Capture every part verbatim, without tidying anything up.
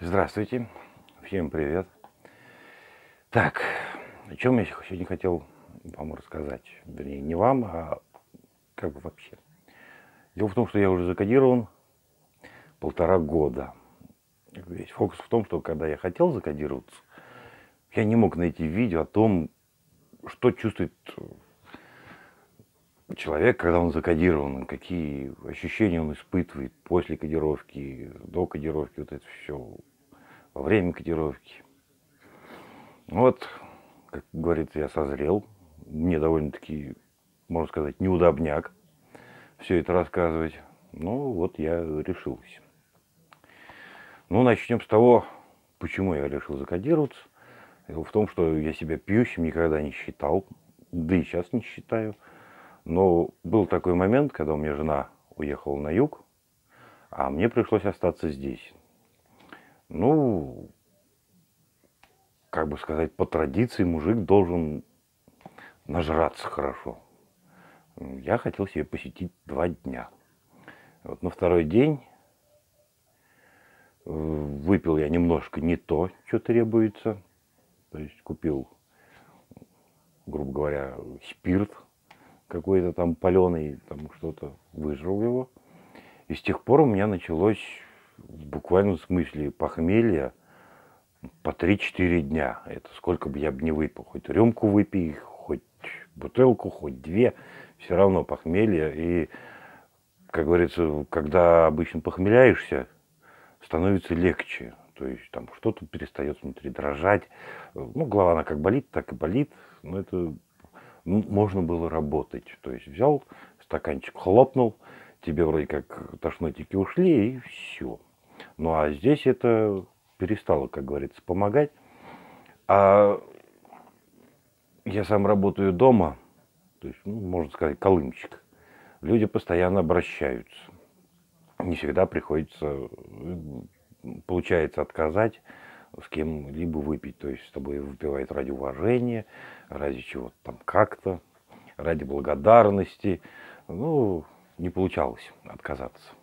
Здравствуйте, всем привет. Так, о чем я сегодня хотел вам рассказать? Вернее, не вам, а как бы вообще. Дело в том, что я уже закодирован полтора года. Весь фокус в том, что когда я хотел закодироваться, я не мог найти видео о том, что чувствует человек, когда он закодирован, какие ощущения он испытывает после кодировки, до кодировки, вот это все, во время кодировки. Вот, как говорится, я созрел. Мне довольно-таки, можно сказать, неудобняк все это рассказывать. Ну, вот я решился. Ну, начнем с того, почему я решил закодироваться. Дело в том, что я себя пьющим никогда не считал, да и сейчас не считаю. Но был такой момент, когда у меня жена уехала на юг, а мне пришлось остаться здесь. Ну, как бы сказать, по традиции мужик должен нажраться хорошо. Я хотел себе посетить два дня. Вот на второй день выпил я немножко не то, что требуется. То есть купил, грубо говоря, спирт какой-то там паленый, там что-то, выжрал его. И с тех пор у меня началось в буквальном смысле похмелье по три-четыре дня. Это сколько бы я бы не выпил. Хоть рюмку выпей, хоть бутылку, хоть две. Все равно похмелье. И, как говорится, когда обычно похмеляешься, становится легче. То есть там что-то перестает внутри дрожать. Ну, голова, она как болит, так и болит. Но это можно было работать. То есть взял стаканчик, хлопнул, тебе вроде как тошнотики ушли, и все. Ну, а здесь это перестало, как говорится, помогать. А я сам работаю дома, то есть, ну, можно сказать, колымчик. Люди постоянно обращаются. Не всегда приходится, получается отказать с кем-либо выпить. То есть с тобой выпивают ради уважения, ради чего-то там как-то, ради благодарности. Ну, не получалось отказаться.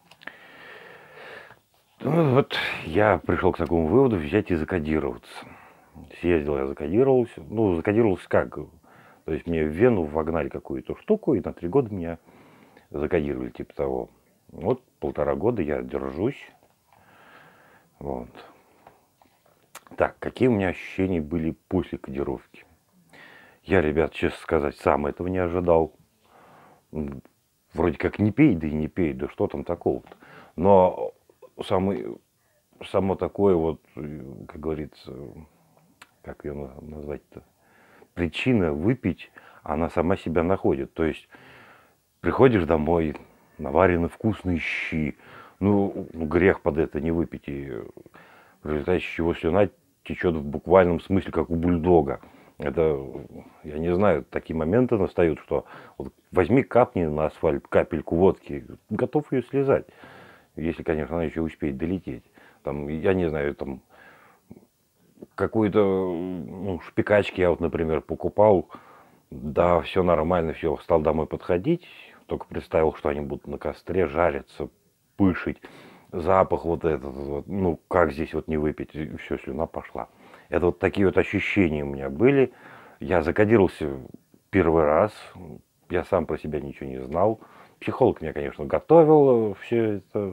Ну, вот я пришел к такому выводу взять и закодироваться. Съездил я, закодировался. Ну, закодировался как? То есть мне в вену вогнали какую-то штуку, и на три года меня закодировали, типа того. Вот полтора года я держусь. Вот. Так, какие у меня ощущения были после кодировки? Я, ребят, честно сказать, сам этого не ожидал. Вроде как не пей, да и не пей, да что там такого-то. Но самый, само такое вот, как говорится, как ее назвать-то, причина выпить, она сама себя находит. То есть приходишь домой, наварены вкусные щи, ну, грех под это не выпить, и в результате чего слюна течет в буквальном смысле, как у бульдога. Это, я не знаю, такие моменты настают, что вот возьми, капни на асфальт капельку водки, готов ее слезать. Если, конечно, она еще успеет долететь. Там, я не знаю, там какую-то, ну, шпикачки я вот, например, покупал. Да, все нормально, все, стал домой подходить. Только представил, что они будут на костре жариться, пышить. Запах вот этот вот, ну, как здесь вот не выпить, и все, слюна пошла. Это вот такие вот ощущения у меня были. Я закодировался первый раз, я сам про себя ничего не знал. Психолог меня, конечно, готовил, все это.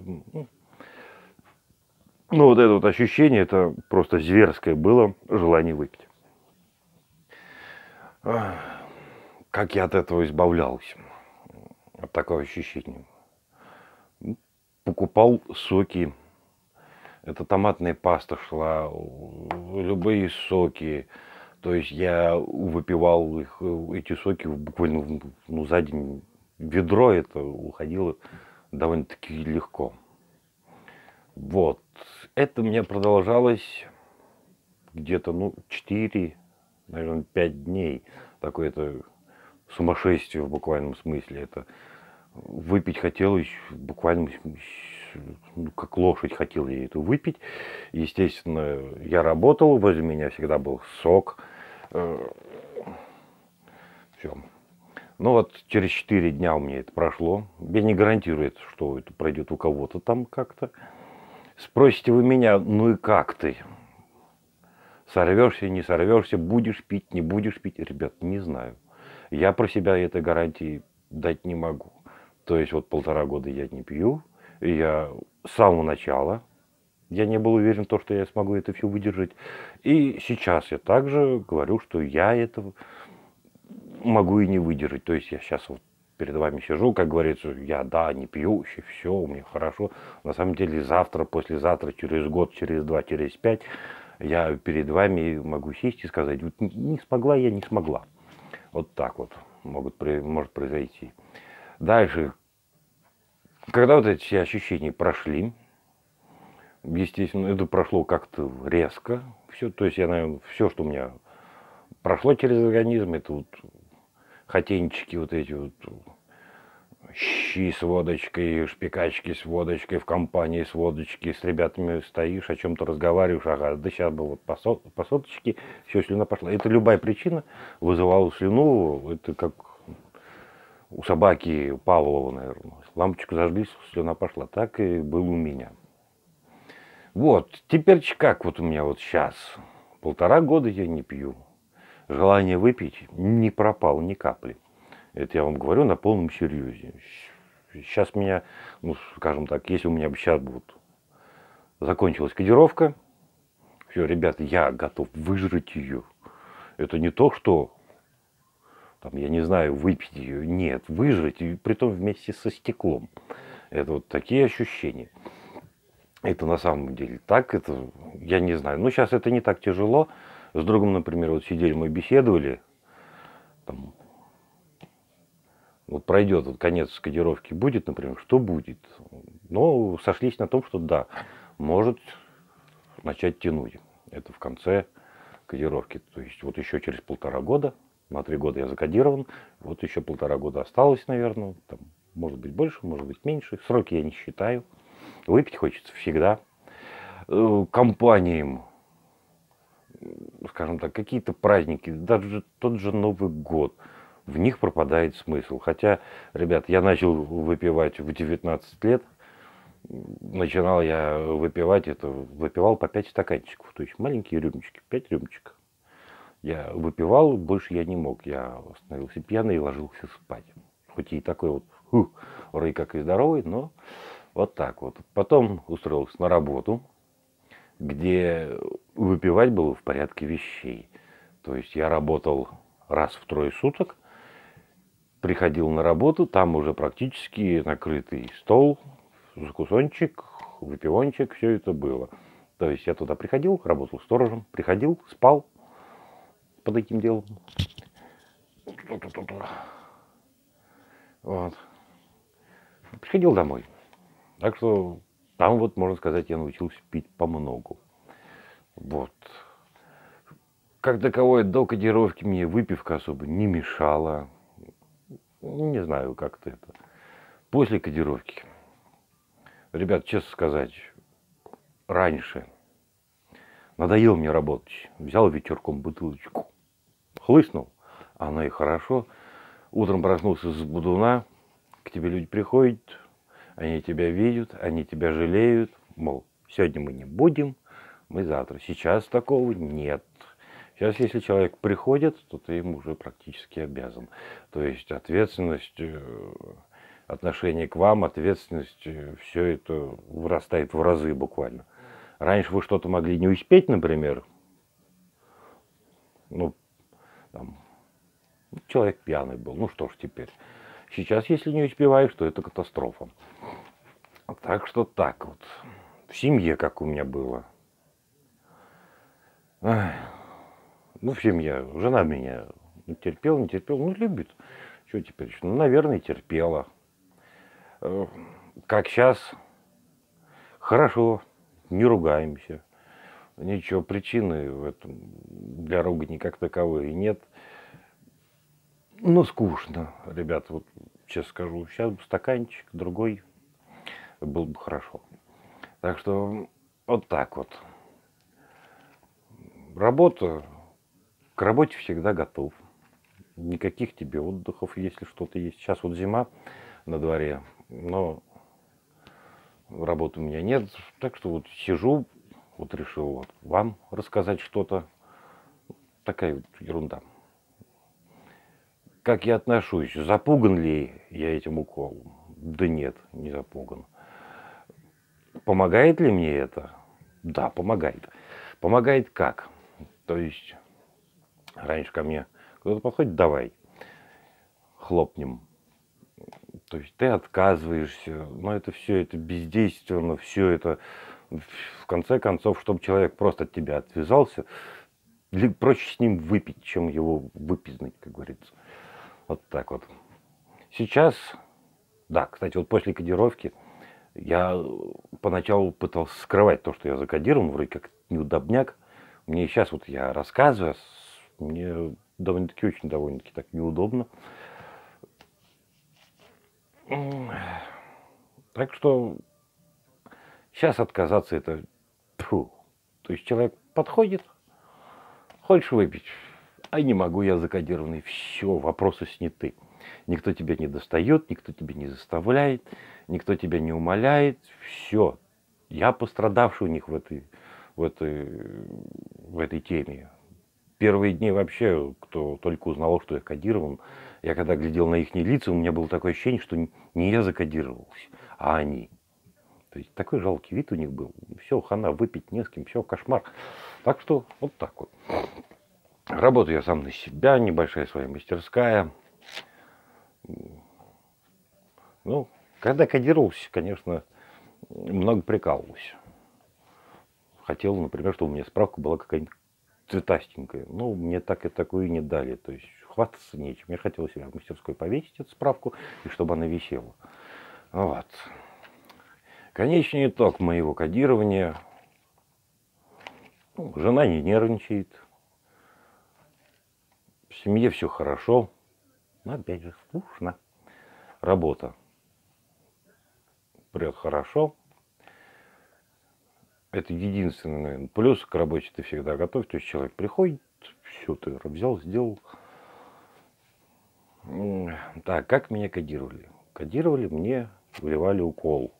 Ну, вот это вот ощущение, это просто зверское было желание выпить. Как я от этого избавлялся, от такого ощущения? Покупал соки. Это томатная паста шла, любые соки. То есть я выпивал их, эти соки буквально, ну, за день. Ведро это уходило довольно-таки легко. Вот. Это у меня продолжалось где-то, ну, четыре, наверное, пять дней. Такое-то сумасшествие в буквальном смысле. Это выпить хотелось в буквальном смысле, ну, как лошадь хотел я это выпить. Естественно, я работал, возле меня всегда был сок. Все. Ну вот через четыре дня у меня это прошло. Я не гарантирую, что это пройдет у кого-то там как-то. Спросите вы меня, ну и как ты? Сорвешься, не сорвешься, будешь пить, не будешь пить? Ребят, не знаю. Я про себя этой гарантии дать не могу. То есть вот полтора года я не пью, и я с самого начала, я не был уверен в том, что я смогу это все выдержать. И сейчас я также говорю, что я это могу и не выдержать. То есть я сейчас вот перед вами сижу, как говорится, я, да, не пьющий, все, у меня хорошо. На самом деле завтра, послезавтра, через год, через два, через пять я перед вами могу сесть и сказать, вот не смогла я, не смогла. Вот так вот могут, может произойти. Дальше, когда вот эти все ощущения прошли, естественно, это прошло как-то резко. Все, то есть я, наверное, все, что у меня прошло через организм, это вот хотенчики вот эти вот, щи с водочкой, шпикачки с водочкой, в компании с водочки, с ребятами стоишь, о чем-то разговариваешь, ага, да сейчас бы вот по, со, по соточке, все, слюна пошла. Это любая причина вызывала слюну, это как у собаки Павлова, наверное. Лампочку зажгли, слюна пошла. Так и было у меня. Вот, теперь как вот у меня вот сейчас. Полтора года я не пью. Желание выпить не пропало ни капли. Это я вам говорю на полном серьезе. Сейчас меня, ну, скажем так, если у меня бы сейчас вот закончилась кодировка, все, ребята, я готов выжрать ее. Это не то, что, там, я не знаю, выпить ее. Нет, выжрать, и притом вместе со стеклом. Это вот такие ощущения. Это на самом деле так, это, я не знаю. Ну, сейчас это не так тяжело. С другом, например, вот сидели мы, беседовали, там, вот пройдет вот конец кодировки, будет, например, что будет? Но сошлись на том, что да, может начать тянуть. Это в конце кодировки. То есть вот еще через полтора года, на три года я закодирован, вот еще полтора года осталось, наверное, там, может быть больше, может быть меньше. Сроки я не считаю. Выпить хочется всегда. Компаниям, скажем так, какие-то праздники, даже тот же Новый год, в них пропадает смысл. Хотя, ребят, я начал выпивать в девятнадцать лет. Начинал я выпивать, это выпивал по пять стаканчиков. То есть маленькие рюмочки, пять рюмочек. Я выпивал, больше я не мог. Я становился пьяный и ложился спать. Хоть и такой вот фу, рой как и здоровый, но вот так вот. Потом устроился на работу, где выпивать было в порядке вещей. То есть я работал раз в трое суток, приходил на работу, там уже практически накрытый стол, закусончик, выпивончик, все это было. То есть я туда приходил, работал сторожем, приходил, спал под этим делом. Вот. Приходил домой. Так что там вот, можно сказать, я научился пить помногу. Вот. Как таковое, до кодировки мне выпивка особо не мешала. Не знаю, как-то это. После кодировки. Ребят, честно сказать, раньше надоело мне работать. Взял вечерком бутылочку, хлыстнул, оно и хорошо. Утром проснулся с будуна, к тебе люди приходят, они тебя видят, они тебя жалеют. Мол, сегодня мы не будем, мы завтра. Сейчас такого нет. Сейчас, если человек приходит, то ты ему уже практически обязан. То есть ответственность, отношение к вам, ответственность, все это вырастает в разы буквально. Раньше вы что-то могли не успеть, например, ну, там, человек пьяный был, ну что ж теперь. Сейчас, если не успеваешь, то это катастрофа. Так что так вот. В семье, как у меня было. Ах. Ну, в семье. Жена меня терпела, не терпела. Ну, любит. Что теперь? Ну, наверное, терпела. Как сейчас? Хорошо. Не ругаемся. Ничего, причины в этом для ругани как таковой нет. Но скучно, ребят, вот честно скажу. Сейчас бы стаканчик, другой, было бы хорошо. Так что вот так вот. Работа. К работе всегда готов. Никаких тебе отдыхов, если что-то есть. Сейчас вот зима на дворе, но работы у меня нет, так что вот сижу, вот решил вот вам рассказать что-то. Такая вот ерунда. Как я отношусь? Запуган ли я этим уколом? Да нет, не запуган. Помогает ли мне это? Да, помогает. Помогает как? То есть раньше ко мне кто-то подходит, давай, хлопнем. То есть ты отказываешься, но это все, это бездейственно, все это, в конце концов, чтобы человек просто от тебя отвязался, проще с ним выпить, чем его выпизнуть, как говорится. Вот так вот. Сейчас, да, кстати, вот после кодировки я поначалу пытался скрывать то, что я закодирован, вроде как неудобняк. Мне сейчас вот я рассказываю, мне довольно-таки очень довольно-таки так неудобно. Так что сейчас отказаться это... Фу. То есть человек подходит, хочешь выпить? А не могу, я закодированный. Все, вопросы сняты. Никто тебя не достает, никто тебя не заставляет, никто тебя не умоляет. Все. Я пострадавший у них в этой, в этой, в этой теме. Первые дни вообще, кто только узнал, что я кодирован, я когда глядел на их лица, у меня было такое ощущение, что не я закодировался, а они. То есть такой жалкий вид у них был. Все, хана, выпить не с кем, все, кошмар. Так что вот так вот. Работаю я сам на себя, небольшая своя мастерская. Ну, когда кодировался, конечно, много прикалывался. Хотел, например, чтобы у меня справка была какая-нибудь цветастенькая. Ну, мне так и такую не дали. То есть хвастаться нечем. Я хотел себя в мастерской повесить эту справку, и чтобы она висела. Вот. Конечный итог моего кодирования. Ну, жена не нервничает. В семье все хорошо. Но опять же, скучно. Работа прет хорошо. Это единственный, наверное, плюс к работе ты всегда готов. То есть человек приходит, все ты взял, сделал. Так, как меня кодировали? Кодировали, мне вливали укол.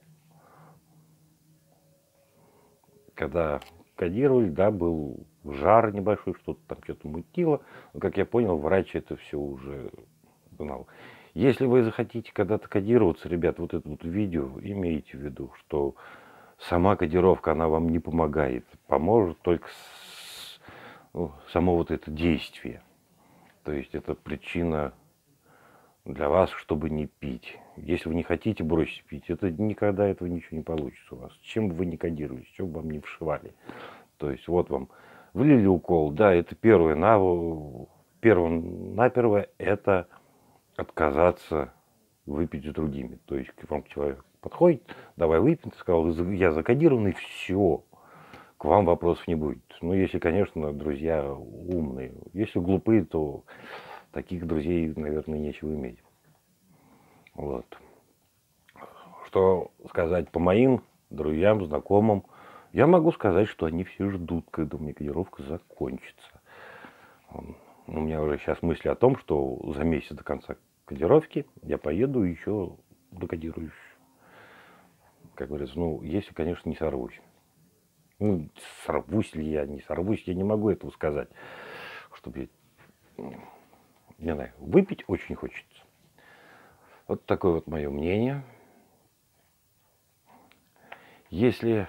Когда кодировали, да, был жар небольшой, что-то там что-то мутило. Но, как я понял, врач это все уже знал. Если вы захотите когда-то кодироваться, ребят, вот это вот видео, имейте в виду, что сама кодировка, она вам не помогает. Поможет только с, ну, само вот это действие. То есть это причина для вас, чтобы не пить. Если вы не хотите бросить пить, это никогда этого ничего не получится у вас. Чем бы вы не кодировались, чем бы вам не вшивали. То есть вот вам влили укол, да, это первое, на, первое-наперво это отказаться выпить с другими. То есть к вам человек подходит, давай выпьем, ты сказал, я закодированный, все, к вам вопросов не будет. Ну, если, конечно, друзья умные. Если глупые, то таких друзей, наверное, нечего иметь. Вот. Что сказать по моим друзьям, знакомым? Я могу сказать, что они все ждут, когда у меня кодировка закончится. У меня уже сейчас мысли о том, что за месяц до конца кодировки я поеду и еще докодируюсь. Как говорится, ну, если, конечно, не сорвусь. Ну, сорвусь ли я, не сорвусь, я не могу этого сказать. Чтобы я, не знаю, выпить очень хочется. Вот такое вот мое мнение. Если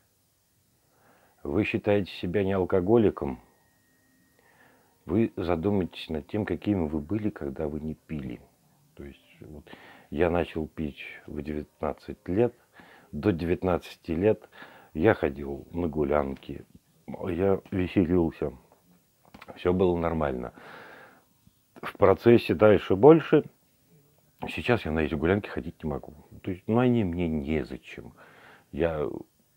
вы считаете себя не алкоголиком, вы задумайтесь над тем, какими вы были, когда вы не пили. То есть вот, я начал пить в девятнадцать лет. До девятнадцати лет я ходил на гулянки, я веселился. Все было нормально. В процессе дальше больше. Сейчас я на эти гулянки ходить не могу. То есть, ну, они мне незачем. Я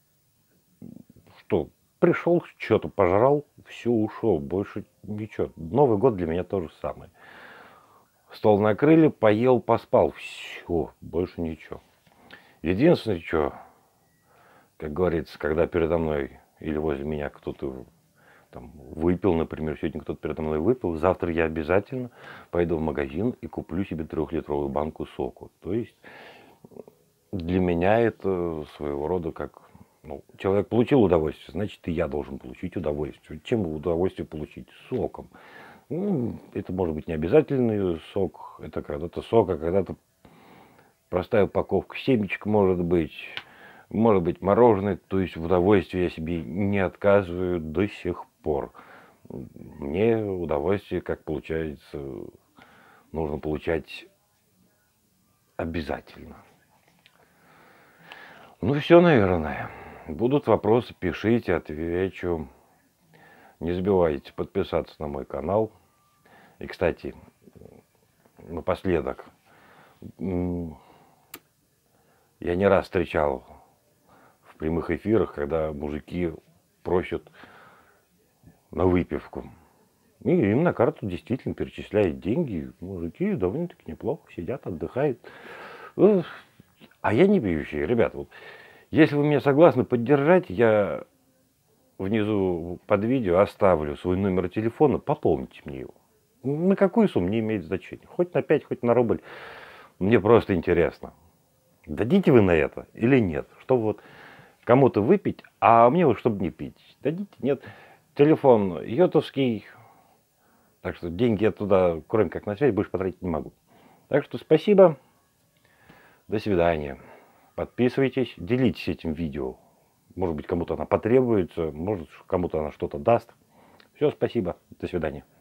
что, пришел, что-то пожрал, все, ушел. Больше ничего. Новый год для меня то же самое. Стол накрыли, поел, поспал. Все, больше ничего. Единственное, что, как говорится, когда передо мной или возле меня кто-то там выпил, например, сегодня кто-то передо мной выпил, завтра я обязательно пойду в магазин и куплю себе трехлитровую банку соку. То есть Для меня это своего рода как, ну, человек получил удовольствие, значит, и я должен получить удовольствие. Чем удовольствие получить? Соком. Ну, это может быть не обязательный сок, это когда-то сок, а когда-то простая упаковка семечек может быть, может быть мороженое, то есть в удовольствии я себе не отказываю до сих пор. Мне удовольствие, как получается, нужно получать обязательно. Ну все, наверное. Будут вопросы, пишите, отвечу. Не забывайте подписаться на мой канал. И, кстати, напоследок, я не раз встречал в прямых эфирах, когда мужики просят на выпивку. И им на карту действительно перечисляют деньги. Мужики довольно-таки неплохо сидят, отдыхают. А я не пьющий. Ребят, вот, если вы меня согласны поддержать, я внизу под видео оставлю свой номер телефона, пополните мне его. На какую сумму не имеет значения. Хоть на пять, хоть на рубль. Мне просто интересно. Дадите вы на это или нет? Чтобы вот кому-то выпить, а мне вот чтобы не пить. Дадите? Нет. Телефон йотовский. Так что деньги я туда, кроме как на связь, больше потратить не могу. Так что спасибо. До свидания. Подписывайтесь, делитесь этим видео. Может быть, кому-то она потребуется, может, кому-то она что-то даст. Все, спасибо. До свидания.